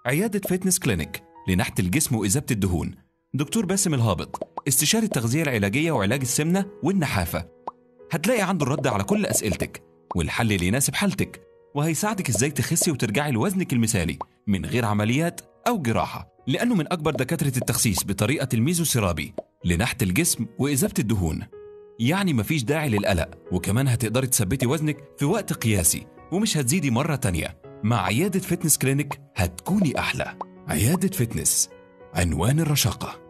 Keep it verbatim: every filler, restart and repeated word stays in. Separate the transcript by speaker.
Speaker 1: عيادة فيتنس كلينيك لنحت الجسم وإذابة الدهون. دكتور باسم الهابط، استشاري التغذية العلاجية وعلاج السمنة والنحافة. هتلاقي عنده الرد على كل أسئلتك والحل اللي يناسب حالتك، وهيساعدك إزاي تخسي وترجعي لوزنك المثالي من غير عمليات أو جراحة، لأنه من أكبر دكاترة التخسيس بطريقة الميزوثيرابي لنحت الجسم وإذابة الدهون. يعني مفيش داعي للقلق، وكمان هتقدري تثبتي وزنك في وقت قياسي ومش هتزيدي مرة تانية. مع عيادة فيتنس كلينيك هتكوني أحلى. عيادة فيتنس، عنوان الرشاقة.